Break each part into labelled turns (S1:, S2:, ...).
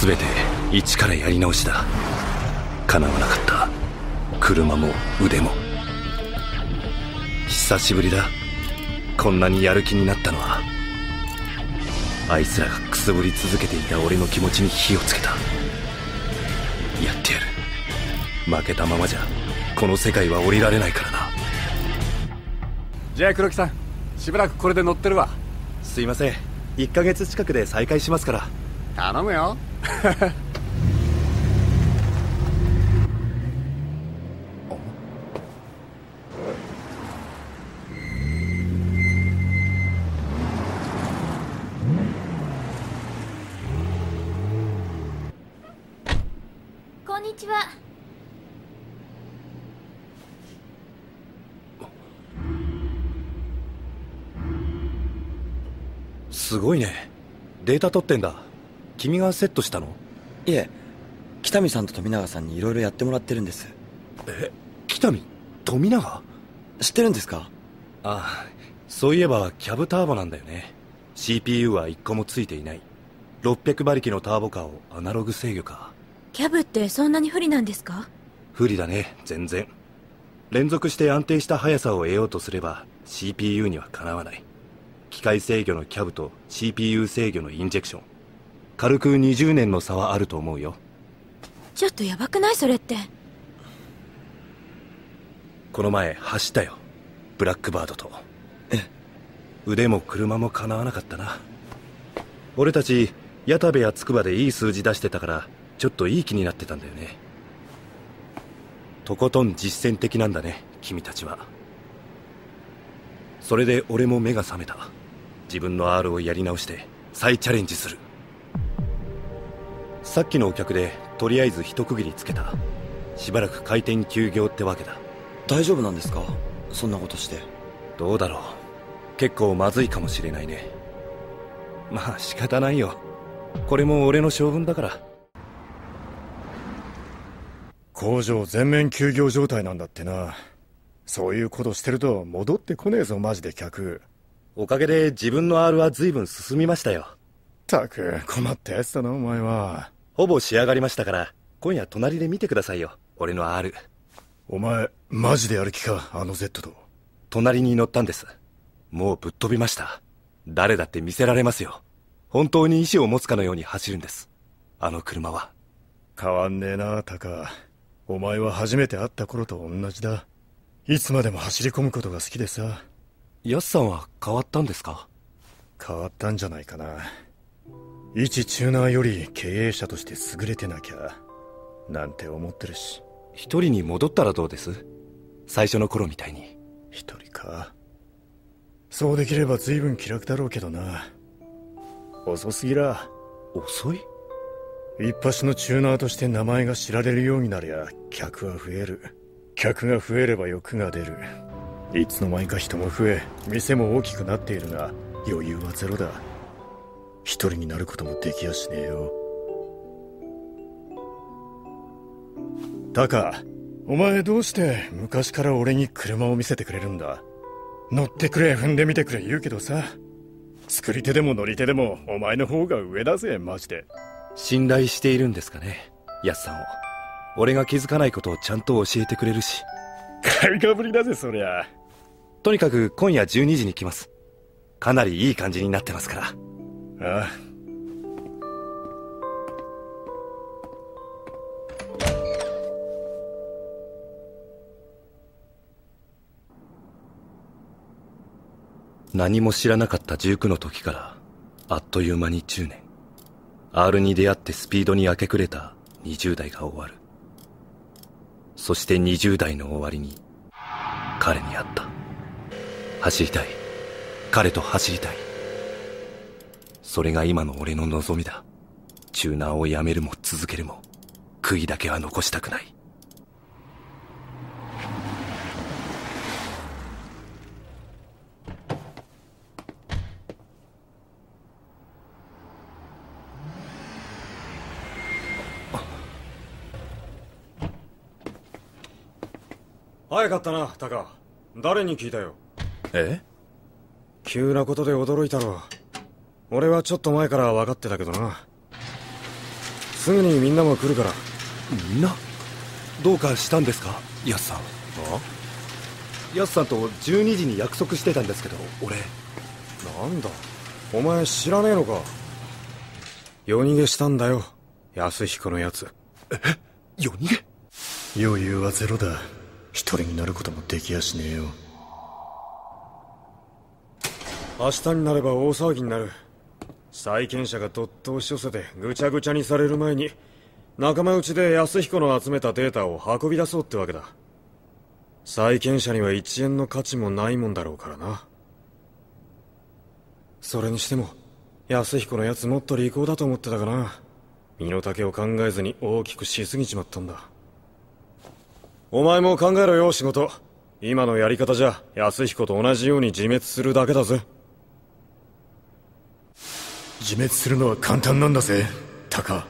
S1: 全て一からやり直しだ。叶わなかった車も腕も。久しぶりだ、こんなにやる気になったのは。あいつらがくすぶり続けていた俺の気持ちに火をつけた。やってやる。負けたままじゃこの世界は降りられないからな。
S2: じゃあ黒木さん、しばらくこれで乗ってるわ。
S1: すいません、1ヶ月近くで再開しますから。
S2: 頼むよ
S3: こんにちは。
S1: すごいね、データ取ってんだ。君がセットしたの？
S4: いえ、北見さんと富永さんに色々やってもらってるんです。
S1: 北見？富永？
S4: 知ってるんですか？
S1: ああ、そういえばキャブターボなんだよね。 CPU は1個もついていない。600馬力のターボカーをアナログ制御か。
S3: キャブってそんなに不利なんですか？
S1: 不利だね、全然。連続して安定した速さを得ようとすれば CPU にはかなわない。機械制御のキャブと CPU 制御のインジェクション、軽く20年の差はあると思うよ。
S3: ちょっとヤバくないそれって。
S1: この前走ったよ、ブラックバードと。腕も車もかなわなかったな。俺たち矢田部や筑波でいい数字出してたからちょっといい気になってたんだよね。とことん実践的なんだね、君たちは。それで俺も目が覚めた。自分の R をやり直して再チャレンジする。さっきのお客でとりあえず一区切りつけた。しばらく開店休業ってわけだ。
S4: 大丈夫なんですか、そんなことして。
S1: どうだろう、結構まずいかもしれないね。まあ仕方ないよ、これも俺の性分だから。
S5: 工場全面休業状態なんだってな。そういうことしてると戻ってこねえぞマジで客。
S1: おかげで自分の R は随分進みましたよ。
S5: たく困ったやつだなお前は。
S1: ほぼ仕上がりましたから今夜隣で見てくださいよ、俺の R。
S5: お前マジでやる気か、あの Z と。
S1: 隣に乗ったんです。もうぶっ飛びました。誰だって見せられますよ。本当に意志を持つかのように走るんです、あの車は。
S5: 変わんねえなタカ。お前は初めて会った頃と同じだ。いつまでも走り込むことが好きでさ。
S1: ヤスさんは変わったんですか？
S5: 変わったんじゃないかな。一チューナーより経営者として優れてなきゃなんて思ってるし。
S1: 一人に戻ったらどうです？最初の頃みたいに。
S5: 一人か。そうできれば随分気楽だろうけどな。遅すぎら。
S1: 遅い？
S5: 一発のチューナーとして名前が知られるようになりゃ客は増える。客が増えれば欲が出る。いつの間にか人も増え店も大きくなっているが余裕はゼロだ。一人になることもできやしねえよ。タカ、お前どうして昔から俺に車を見せてくれるんだ。乗ってくれ踏んでみてくれ言うけどさ、作り手でも乗り手でもお前の方が上だぜマジで。
S1: 信頼しているんですかね、ヤスさんを。俺が気づかないことをちゃんと教えてくれるし。
S5: 買いかぶりだぜそりゃ。
S1: とにかく今夜12時に来ます。かなりいい感じになってますから。
S5: ああ。
S1: 何も知らなかった19の時からあっという間に10年。 R に出会ってスピードに明け暮れた20代が終わる。そして20代の終わりに彼に会った。走りたい、彼と走りたい。それが今の俺の望みだ。チューナーをやめるも続けるも悔いだけは残したくない。
S6: 早かったなタカ。誰に聞いたよ。
S5: 急なことで驚いたろ。俺はちょっと前から分かってたけどな。
S6: すぐにみんなも来るから。
S1: みんなどうかしたんですか、ヤスさん。ヤスさんと12時に約束してたんですけど、俺。
S6: なんだお前知らねえのか。夜逃げしたんだよ、安彦のやつ。
S1: 夜逃げ？
S5: 余裕はゼロだ。一人になることもできやしねえよ。
S6: 明日になれば大騒ぎになる。債権者がどっと押し寄せてぐちゃぐちゃにされる前に、仲間内で安彦の集めたデータを運び出そうってわけだ。債権者には1円の価値もないもんだろうからな。それにしても安彦のやつもっと利口だと思ってたかな。身の丈を考えずに大きくしすぎちまったんだ。お前も考えろよ、仕事。今のやり方じゃ安彦と同じように自滅するだけだぜ。
S5: 自滅するのは簡単なんだぜ、タカ。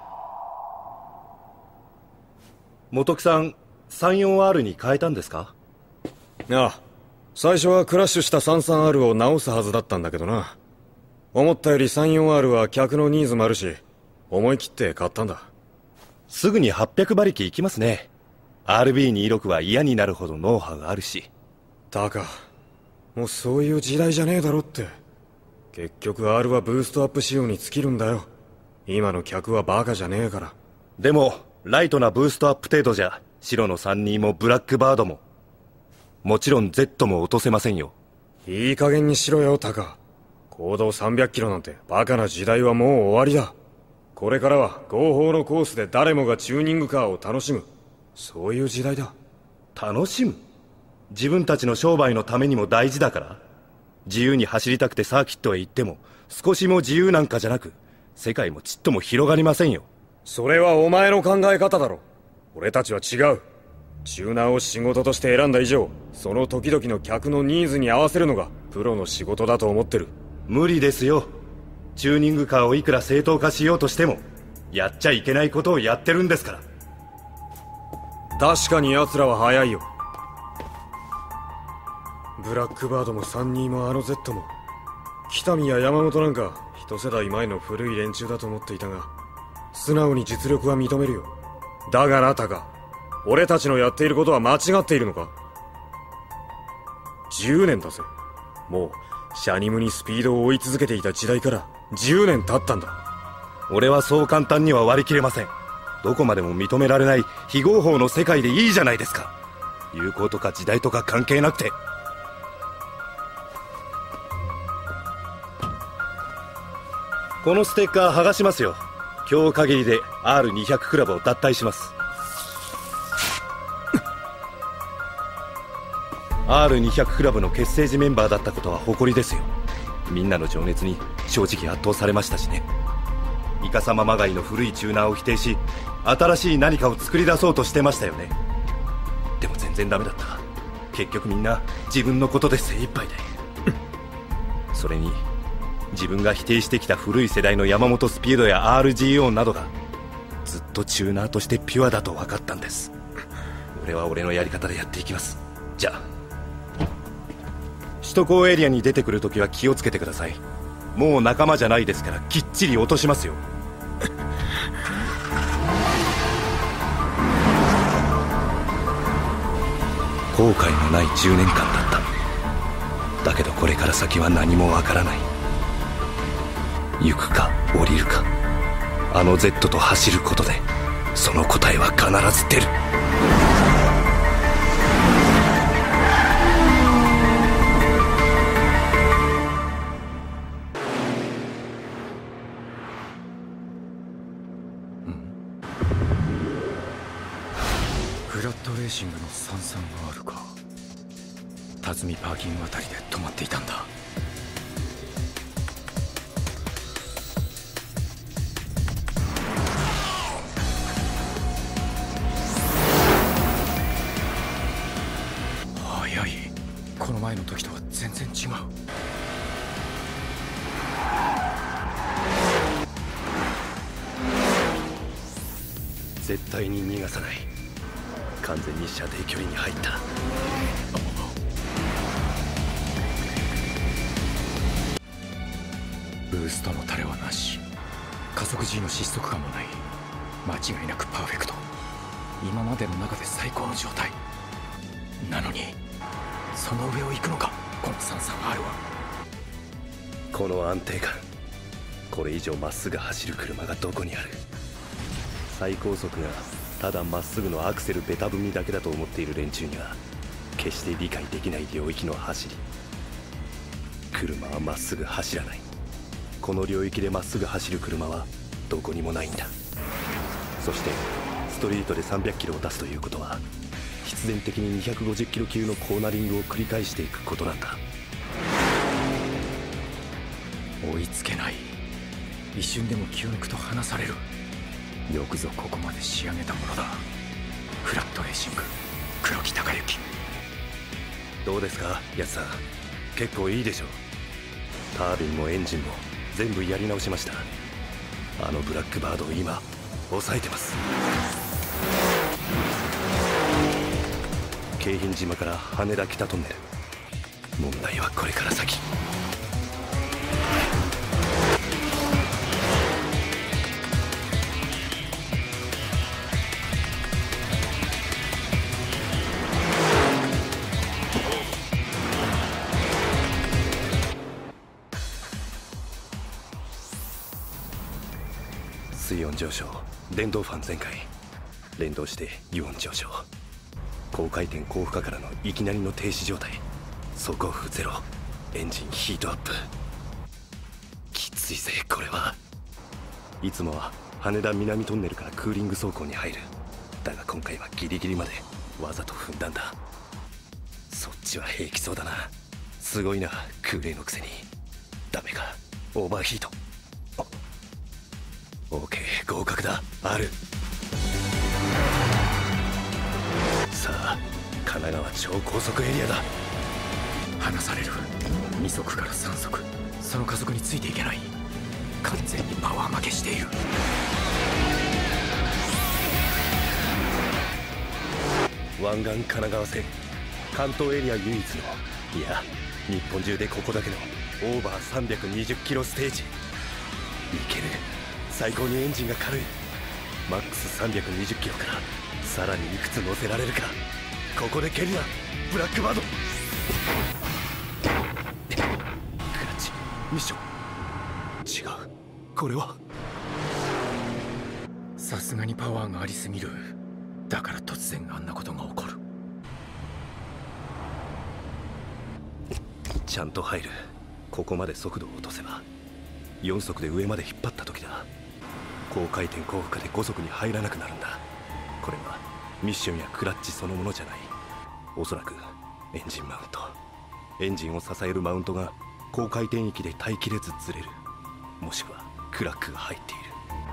S1: 元木さん、34R に変えたんですか？
S6: ああ、最初はクラッシュした 33R を直すはずだったんだけどな。思ったより 34R は客のニーズもあるし、思い切って買ったんだ。
S1: すぐに800馬力いきますね。RB26 は嫌になるほどノウハウがあるし。
S6: タカ、もうそういう時代じゃねえだろって。結局 R はブーストアップ仕様に尽きるんだよ。今の客はバカじゃねえから。
S1: でもライトなブーストアップ程度じゃ白の32もブラックバードももちろん Z も落とせませんよ。
S6: いい加減にしろよ、タカ。高度300キロなんてバカな時代はもう終わりだ。これからは合法のコースで誰もがチューニングカーを楽しむ、そういう時代だ。
S1: 楽しむ？自分たちの商売のためにも大事だから。自由に走りたくてサーキットへ行っても少しも自由なんかじゃなく、世界もちっとも広がりませんよ。
S6: それはお前の考え方だろ。俺たちは違う。チューナーを仕事として選んだ以上、その時々の客のニーズに合わせるのがプロの仕事だと思ってる。
S1: 無理ですよ。チューニングカーをいくら正当化しようとしてもやっちゃいけないことをやってるんですから。
S6: 確かに奴らは早いよ。ブラックバードも32もあの Z も、北見や山本なんか一世代前の古い連中だと思っていたが、素直に実力は認めるよ。だがな、タカ、俺たちのやっていることは間違っているのか。10年だぜ。もうシャニムにスピードを追い続けていた時代から10年経ったんだ。
S1: 俺はそう簡単には割り切れません。どこまでも認められない非合法の世界でいいじゃないですか。友好とか時代とか関係なくて。このステッカー剥がしますよ。今日限りで R200 クラブを脱退します。R200 クラブの結成時メンバーだったことは誇りですよ。みんなの情熱に正直圧倒されましたしね。イカサマまがいの古いチューナーを否定し、新しい何かを作り出そうとしてましたよね。でも全然ダメだった。結局みんな自分のことで精一杯でそれに自分が否定してきた古い世代の山本スピードや RGO などがずっとチューナーとしてピュアだと分かったんです。俺は俺のやり方でやっていきます。じゃあ首都高エリアに出てくるときは気をつけてください。もう仲間じゃないですからきっちり落としますよ。後悔のない10年間だった。だけどこれから先は何もわからない。行くか降りるか、あの Z と走ることでその答えは必ず出る。
S7: フラットレーシングの 33R か。辰巳パーキングあたりで止まっていたんだ。早い。この前の時とは全然違う。
S1: 絶対に逃がさない。完全に射程距離に入った。
S7: ブーストのタレはなし、加速 G の失速感もない。 間違いなくパーフェクト。今までの中で最高の状態なのに、その上を行くのかこの 33R は。
S1: この安定感、これ以上まっすぐ走る車がどこにある。最高速がただまっすぐのアクセルベタ踏みだけだと思っている連中には決して理解できない領域の走り。車はまっすぐ走らない。この領域でまっすぐ走る車はどこにもないんだ。そしてストリートで300キロを出すということは必然的に250キロ級のコーナリングを繰り返していくことなんだ。
S7: 追いつけない。一瞬でも気を抜くと離される。よくぞここまで仕上げたものだ。フラットレーシング黒木隆之。
S1: どうですかヤスさん、結構いいでしょ。タービンもエンジンも全部やり直しました。あのブラックバードを今抑えてます。京浜島から羽田北トンネル。問題はこれから先。水温上昇、電動ファン全開、連動して油温上昇、高回転高負荷からのいきなりの停止状態、速オフゼロ、エンジンヒートアップ。きついぜこれは。いつもは羽田南トンネルからクーリング走行に入る。だが今回はギリギリまでわざと踏んだんだ。そっちは平気そうだな。すごいな空冷のくせに。ダメか、オーバーヒート。OK、合格だ。ある。さあ神奈川超高速エリアだ。
S7: 離される。2速から3速、その加速についていけない。完全にパワー負けしている。
S1: 湾岸神奈川線、関東エリア唯一の、いや日本中でここだけのオーバー320キロステージ。いける。最高にエンジンが軽い。マックス320キロからさらにいくつ乗せられるか。ここで蹴りだブラックバード。クラッチミッション。違う、これは。
S7: さすがにパワーがありすぎる。だから突然あんなことが起こる。
S1: ちゃんと入る。ここまで速度を落とせば4速で上まで引っ張った時だ。高回転高負荷で5速に入らなくなるんだ。これはミッションやクラッチそのものじゃない。おそらくエンジンマウント、エンジンを支えるマウントが高回転域で耐えきれずずれる。もしくはクラックが入っている。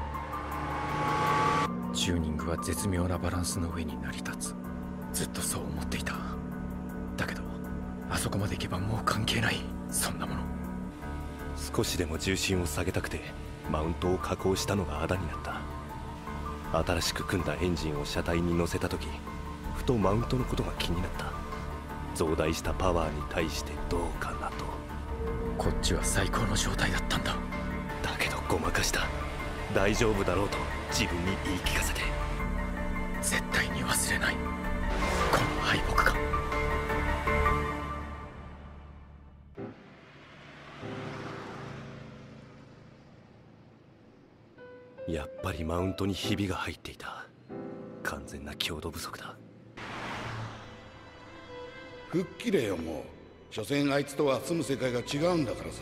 S7: チューニングは絶妙なバランスの上に成り立つ。ずっとそう思っていた。だけどあそこまで行けばもう関係ない。そんなもの。
S1: 少しでも重心を下げたくてマウントを加工したのがあだになった。新しく組んだエンジンを車体に乗せた時、ふとマウントのことが気になった。増大したパワーに対してどうかなと。
S7: こっちは最高の状態だったんだ。
S1: だけどごまかした。大丈夫だろうと自分に言い聞かせて。
S7: 絶対に忘れない、この敗北感。
S1: やっぱりマウントにひびが入っていた。完全な強度不足だ。
S8: 吹っ切れよもう。所詮あいつとは住む世界が違うんだからさ。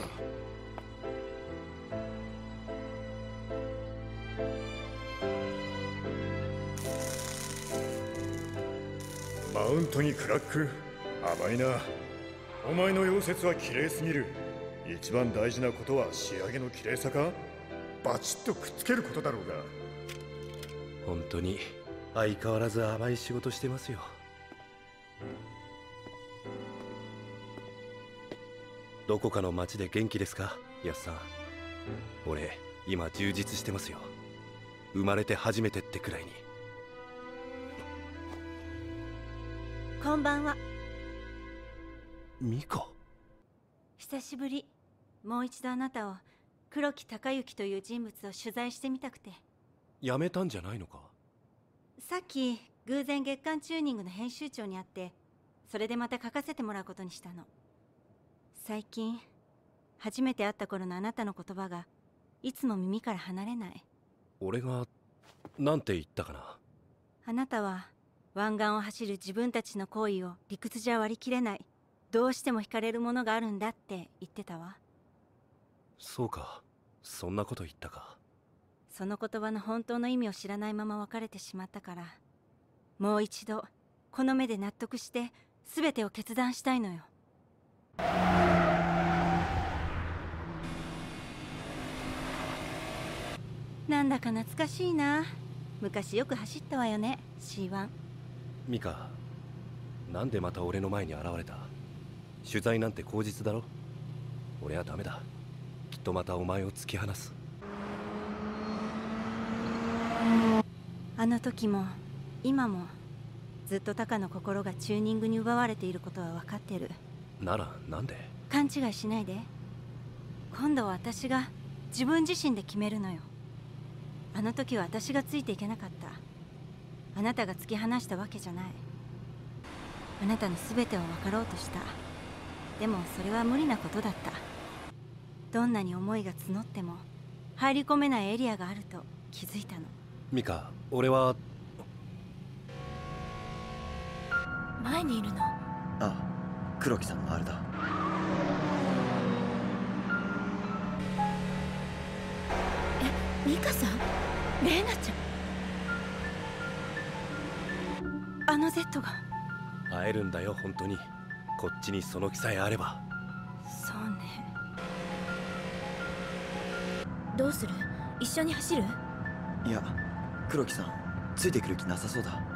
S5: マウントにクラック、甘いな。お前の溶接は綺麗すぎる。一番大事なことは仕上げの綺麗さか。バチッとくっつけることだろうが。
S1: 本当に相変わらず甘い仕事してますよ。どこかの町で元気ですかヤスさん。俺今充実してますよ。生まれて初めてってくらいに。
S9: こんばんは。
S1: ミコ。
S9: 久しぶり。もう一度あなたを黒木隆之という人物を取材してみたくて。
S1: 辞めたんじゃないのか？
S9: さっき偶然月刊チューニングの編集長に会って、それでまた書かせてもらうことにしたの。最近初めて会った頃のあなたの言葉がいつも耳から離れない。
S1: 俺がなんて言ったかな？
S9: あなたは湾岸を走る自分たちの行為を理屈じゃ割り切れない、どうしても惹かれるものがあるんだって言ってたわ。
S1: そうか、そんなこと言ったか。
S9: その言葉の本当の意味を知らないまま別れてしまったから、もう一度この目で納得して全てを決断したいのよ。なんだか懐かしいな。昔よく走ったわよね、 C1。
S1: ミカ、なんでまた俺の前に現れた？取材なんて口実だろ。俺はダメだ。きっとまたお前を突き放す。
S9: あの時も今もずっとタカの心がチューニングに奪われていることは分かってる。
S1: ならなんで？
S9: 勘違いしないで。今度は私が自分自身で決めるのよ。あの時は私がついていけなかった。あなたが突き放したわけじゃない。あなたの全てを分かろうとした。でもそれは無理なことだった。どんなに思いが募っても入り込めないエリアがあると気づいたの。
S1: ミカ、俺は
S3: 前にいるの。
S4: ああ、黒木さんのあれだ。
S3: ミカさん？レイナちゃん？
S9: あの Z が。
S1: 会えるんだよ、本当に。こっちにその気さえあれば。
S9: そうね。
S3: どうする？一緒に走る？
S4: いや、黒木さんついてくる気なさそうだ。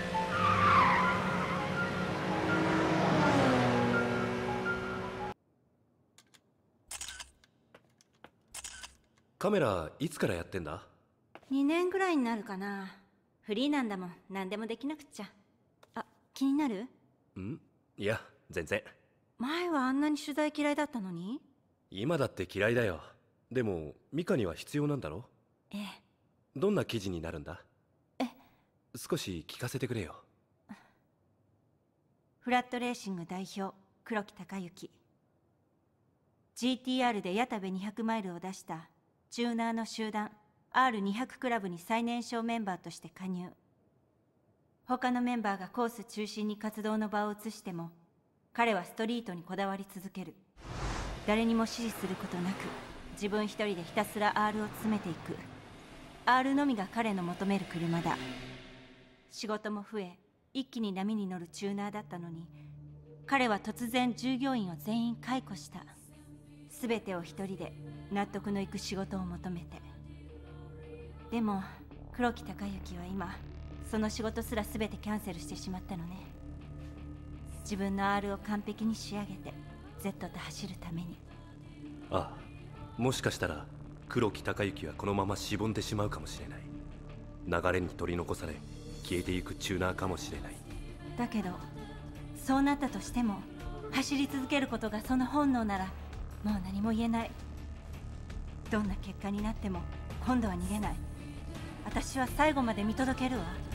S1: カメラいつからやってんだ
S9: 2年ぐらいになるかな。フリーなんだもん、何でもできなくっちゃ。あ、気になる？
S1: ん？いや、全然。
S9: 前はあんなに取材嫌いだったのに？
S1: 今だって嫌いだよ。でもミカには必要なんだろ？
S9: ええ。
S1: どんな記事になるんだ？少し聞かせてくれよ。
S9: フラットレーシング代表黒木隆之。 GTR で矢田部200マイルを出したチューナーの集団 R200 クラブに最年少メンバーとして加入。他のメンバーがコース中心に活動の場を移しても、彼はストリートにこだわり続ける。誰にも指示することなく自分一人でひたすら R を詰めていく。 R のみが彼の求める車だ。仕事も増え一気に波に乗るチューナーだったのに、彼は突然従業員を全員解雇した。全てを一人で納得のいく仕事を求めて。でも黒木隆之は今その仕事すら全てキャンセルしてしまったのね。自分の R を完璧に仕上げて Z と走るために。
S1: ああ、もしかしたら黒木隆之はこのまましぼんでしまうかもしれない。流れに取り残され消えていくチューナーかもしれない。
S9: だけどそうなったとしても走り続けることがその本能ならもう何も言えない。どんな結果になっても今度は逃げない。私は最後まで見届けるわ。